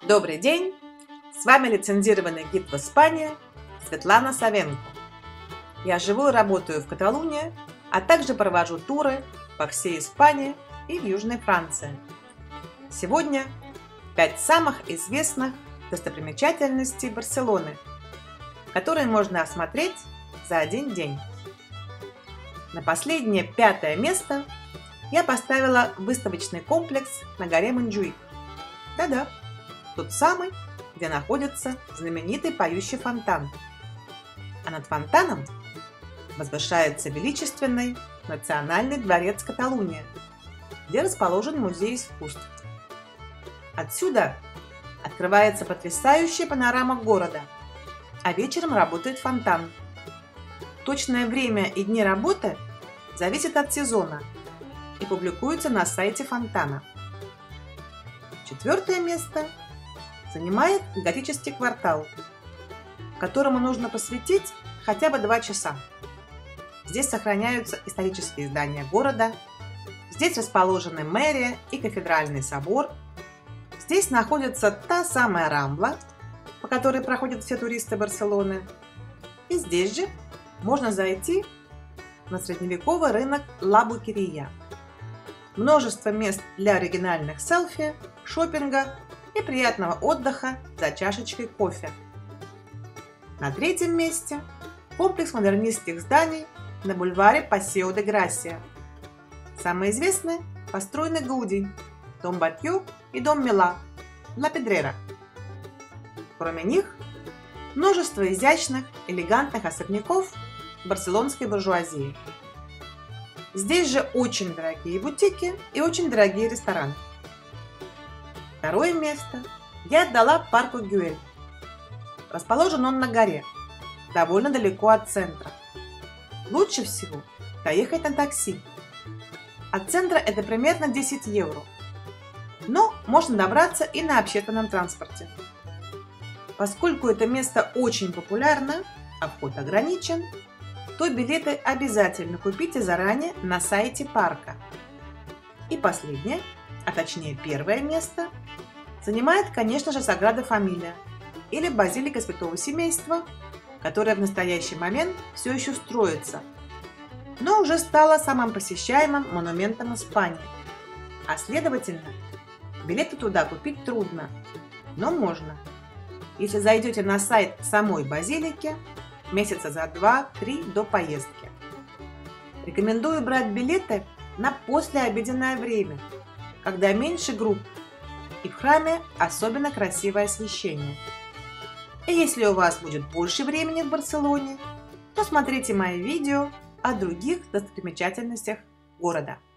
Добрый день! С вами лицензированный гид в Испании Светлана Савенко. Я живу и работаю в Каталунии, а также провожу туры по всей Испании и в Южной Франции. Сегодня 5 самых известных достопримечательностей Барселоны, которые можно осмотреть за один день. На последнее 5-е место я поставила выставочный комплекс на горе Монджуик. Да-да, тот самый, где находится знаменитый поющий фонтан. А над фонтаном возвышается величественный Национальный дворец Каталуния, где расположен музей искусств. Отсюда открывается потрясающая панорама города, а вечером работает фонтан. Точное время и дни работы зависит от сезона и публикуется на сайте фонтана. 4-е место занимает готический квартал, которому нужно посвятить хотя бы 2 часа. Здесь сохраняются исторические здания города, здесь расположены мэрия и кафедральный собор, здесь находится та самая Рамбла, по которой проходят все туристы Барселоны, и здесь же можно зайти на средневековый рынок Ла Букерия. Множество мест для оригинальных селфи, шопинга и приятного отдыха за чашечкой кофе. На 3-м месте комплекс модернистских зданий на бульваре Пасео де Грасия. Самые известные построены Гауди, дом Батью и дом Мила, Ла Педрера. Кроме них, множество изящных, элегантных особняков барселонской буржуазии. Здесь же очень дорогие бутики и очень дорогие рестораны. 2-е место я отдала парку Гюэль. Расположен он на горе, довольно далеко от центра. Лучше всего доехать на такси. От центра это примерно 10 евро, но можно добраться и на общественном транспорте. Поскольку это место очень популярно, а вход ограничен, то билеты обязательно купите заранее на сайте парка. И последнее, а точнее 1-е место, занимает, конечно же, Саграда Фамилия или Базилика Святого Семейства, которая в настоящий момент все еще строится, но уже стала самым посещаемым монументом Испании. А следовательно, билеты туда купить трудно, но можно, если зайдете на сайт самой базилики месяца за 2-3 до поездки. Рекомендую брать билеты на послеобеденное время, когда меньше групп и в храме особенно красивое освещение. И если у вас будет больше времени в Барселоне, то смотрите мои видео о других достопримечательностях города.